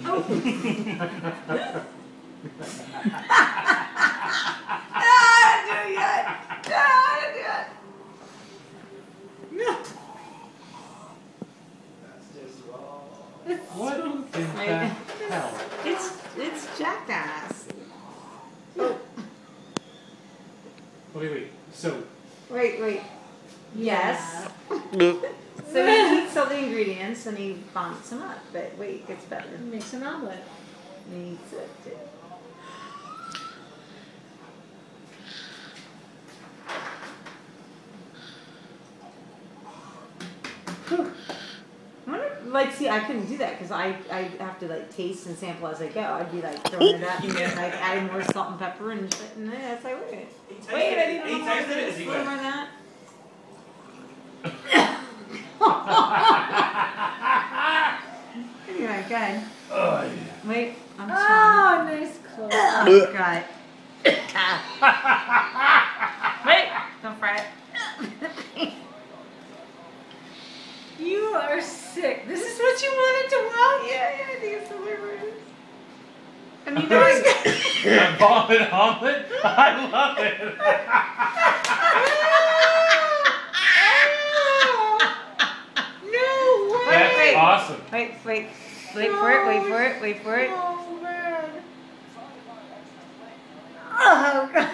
What in the hell? It's jackass. Oh. Wait. So. Wait. Yes. So he eats all the ingredients and he vomits them up. But wait, it gets better. He makes an omelette. And he eats it too. Like, see, I couldn't do that because I have to like taste and sample as I go. I'd be like throwing it up and like adding more salt and pepper and shit, and then it's like, wait, I need a little more of this, a little more of that. Anyway, good. Oh, yeah. Wait, I'm Oh, strong. nice close. Oh, God. Wait, don't fry it. You are sick. This is what you wanted to watch? Yeah, I think it's hilarious. And you know, A vomit omelet? I love it. No way. That's awesome. Wait for it. Oh, man. Oh, God.